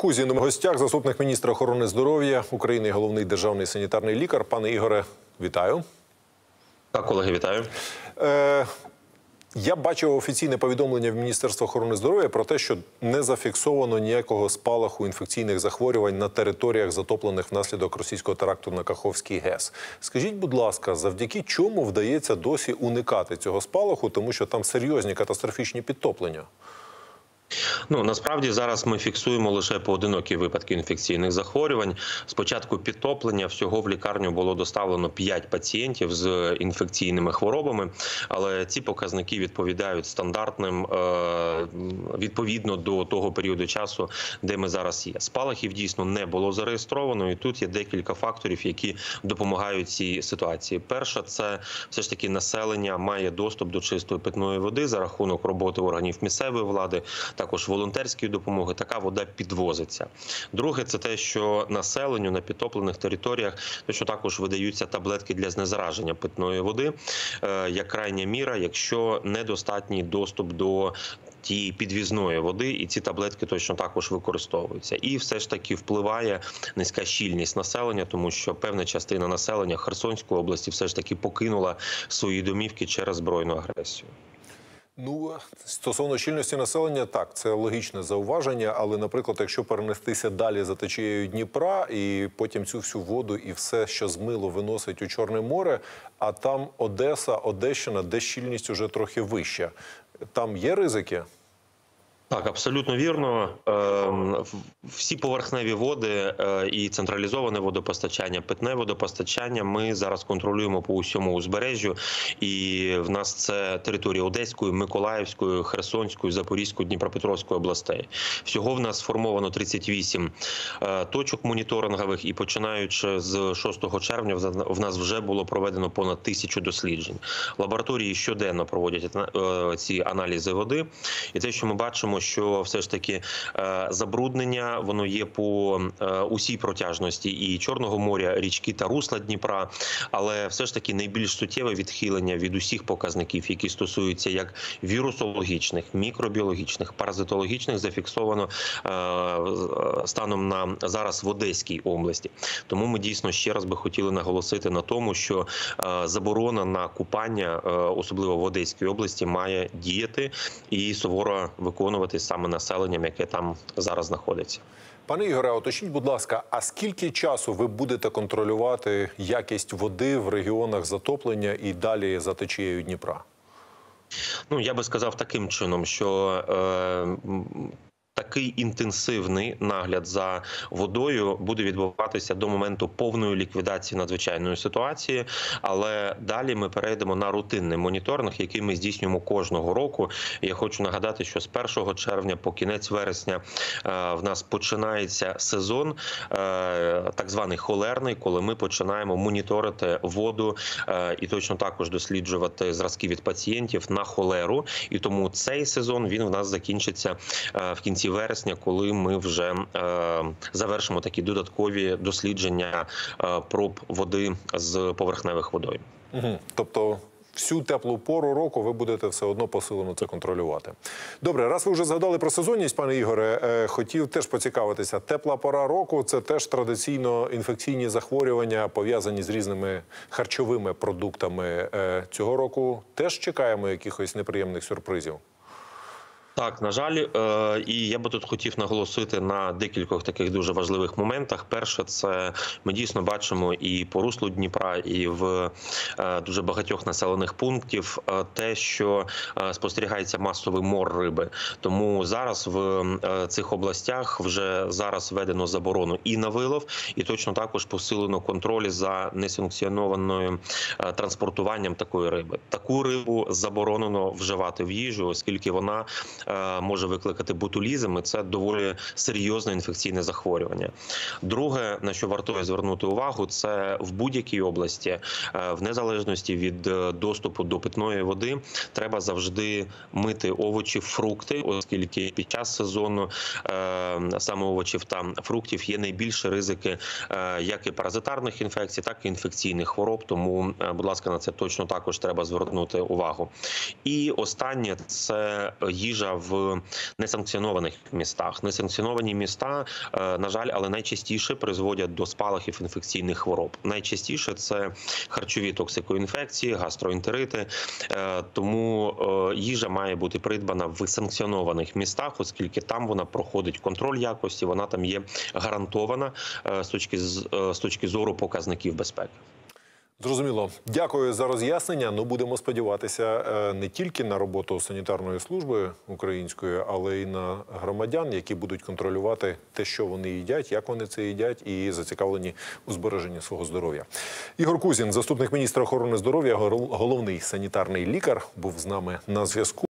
Кузін у гостях заступник міністра охорони здоров'я України, головний державний санітарний лікар. Пане Ігоре, вітаю. Так, колеги, вітаю. Я бачив офіційне повідомлення в Міністерства охорони здоров'я про те, що не зафіксовано ніякого спалаху інфекційних захворювань на територіях, затоплених внаслідок російського теракту на Каховський ГЕС. Скажіть, будь ласка, завдяки чому вдається досі уникати цього спалаху, тому що там серйозні катастрофічні підтоплення? Насправді зараз ми фіксуємо лише поодинокі випадки інфекційних захворювань. Спочатку підтоплення, всього в лікарню було доставлено 5 пацієнтів з інфекційними хворобами, але ці показники відповідають стандартним відповідно до того періоду часу, де ми зараз є. Спалахів дійсно не було зареєстровано, і тут є декілька факторів, які допомагають цій ситуації. Перше, це все ж таки населення має доступ до чистої питної води за рахунок роботи органів місцевої влади, також волонтерської допомоги, така вода підвозиться. Друге, це те, що населенню на підтоплених територіях точно також видаються таблетки для знезараження питної води, як крайня міра, якщо недостатній доступ до тієї підвізної води, і ці таблетки точно також використовуються. І все ж таки впливає низька щільність населення, тому що певна частина населення Херсонської області все ж таки покинула свої домівки через збройну агресію. Стосовно щільності населення, так, це логічне зауваження, але, наприклад, якщо перенестися далі за течією Дніпра і потім цю всю воду і все, що змило, виносить у Чорне море, а там Одеса, Одещина, де щільність уже трохи вища, там є ризики? Так, абсолютно вірно. Всі поверхневі води і централізоване водопостачання, питне водопостачання ми зараз контролюємо по усьому узбережжю. І в нас це територія Одеської, Миколаївської, Херсонської, Запорізької, Дніпропетровської областей. Всього в нас сформовано 38 точок моніторингових, і починаючи з 6 червня в нас вже було проведено понад 1000 досліджень. Лабораторії щоденно проводять ці аналізи води. І те, що ми бачимо, що все ж таки забруднення, воно є по усій протяжності і Чорного моря, річки та русла Дніпра, але все ж таки найбільш суттєве відхилення від усіх показників, які стосуються як вірусологічних, мікробіологічних, паразитологічних, зафіксовано станом на зараз в Одеській області. Тому ми дійсно ще раз би хотіли наголосити на тому, що заборона на купання, особливо в Одеській області, має діяти і суворо виконувати саме населенням, яке там зараз знаходиться. Пане Ігоре, уточніть, будь ласка, а скільки часу ви будете контролювати якість води в регіонах затоплення і далі за течією Дніпра? Я би сказав таким чином, що такий інтенсивний нагляд за водою буде відбуватися до моменту повної ліквідації надзвичайної ситуації, але далі ми перейдемо на рутинний моніторинг, який ми здійснюємо кожного року. Я хочу нагадати, що з 1 червня по кінець вересня в нас починається сезон, так званий холерний, коли ми починаємо моніторити воду і точно також досліджувати зразки від пацієнтів на холеру. І тому цей сезон, він в нас закінчиться в кінці вересня, коли ми вже завершимо такі додаткові дослідження проб води з поверхневих водойм. Тобто всю теплу пору року ви будете все одно посилено це контролювати. Добре, раз ви вже згадали про сезонність, пане Ігоре, хотів теж поцікавитися. Тепла пора року – це теж традиційно інфекційні захворювання, пов'язані з різними харчовими продуктами. Цього року теж чекаємо якихось неприємних сюрпризів? Так, на жаль, і я би тут хотів наголосити на декількох таких дуже важливих моментах. Перше, це ми дійсно бачимо і по руслу Дніпра, і в дуже багатьох населених пунктів те, що спостерігається масовий мор риби. Тому зараз в цих областях вже зараз введено заборону і на вилов, і точно також посилено контроль за несанкціонованим транспортуванням такої риби. Таку рибу заборонено вживати в їжу, оскільки вона може викликати ботулізм, і це доволі серйозне інфекційне захворювання. Друге, на що вартує звернути увагу, це в будь-якій області, в незалежності від доступу до питної води, треба завжди мити овочі, фрукти, оскільки під час сезону саме овочів та фруктів є найбільші ризики як і паразитарних інфекцій, так і інфекційних хвороб. Тому, будь ласка, на це точно також треба звернути увагу. І останнє – це їжа в несанкціонованих містах. Несанкціоновані міста, на жаль, але найчастіше призводять до спалахів інфекційних хвороб. Найчастіше це харчові токсикоінфекції, гастроентерити. Тому їжа має бути придбана в санкціонованих містах, оскільки там вона проходить контроль якості, вона там є гарантована з точки зору показників безпеки. Зрозуміло. Дякую за роз'яснення. Ну, будемо сподіватися не тільки на роботу санітарної служби української, але й на громадян, які будуть контролювати те, що вони їдять, як вони це їдять, і зацікавлені у збереженні свого здоров'я. Ігор Кузін, заступник міністра охорони здоров'я, головний санітарний лікар, був з нами на зв'язку.